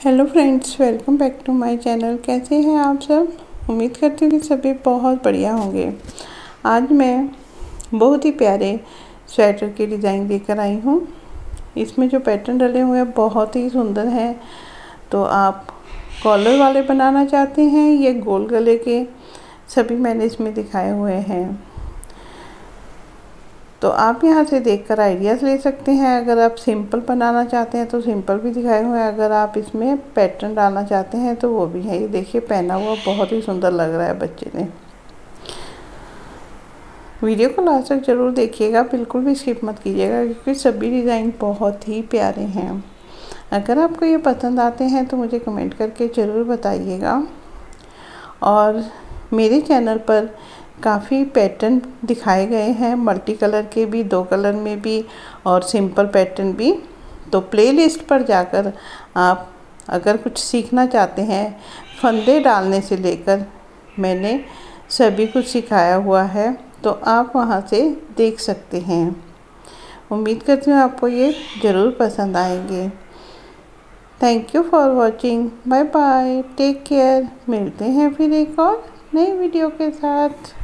Hello friends, welcome back to my channel. कैसे हैं आप सब? उम्मीद करती हूँ कि सभी बहुत बढ़िया होंगे। आज मैं बहुत ही प्यारे स्वेटर की डिज़ाइन लेकर आई हूँ। इसमें जो पैटर्न डले हुए हैं बहुत ही सुंदर हैं। तो आप कॉलर वाले बनाना चाहते हैं, ये गोल गले के सभी मैंने इसमें दिखाए हुए हैं। तो आप यहाँ से देखकर आइडियाज़ ले सकते हैं। अगर आप सिंपल बनाना चाहते हैं तो सिंपल भी दिखाए हुए हैं, अगर आप इसमें पैटर्न डालना चाहते हैं तो वो भी है। ये देखिए, पहना हुआ बहुत ही सुंदर लग रहा है बच्चे ने। वीडियो को लास्ट तक ज़रूर देखिएगा, बिल्कुल भी स्किप मत कीजिएगा, क्योंकि सभी डिज़ाइन बहुत ही प्यारे हैं। अगर आपको ये पसंद आते हैं तो मुझे कमेंट करके ज़रूर बताइएगा। और मेरे चैनल पर काफ़ी पैटर्न दिखाए गए हैं, मल्टी कलर के भी, 2 कलर में भी और सिंपल पैटर्न भी। तो प्लेलिस्ट पर जाकर आप अगर कुछ सीखना चाहते हैं, फंदे डालने से लेकर मैंने सभी कुछ सिखाया हुआ है, तो आप वहां से देख सकते हैं। उम्मीद करती हूँ आपको ये ज़रूर पसंद आएंगे। Thank you for watching. Bye bye, take care. मिलते हैं फिर एक और नई वीडियो के साथ।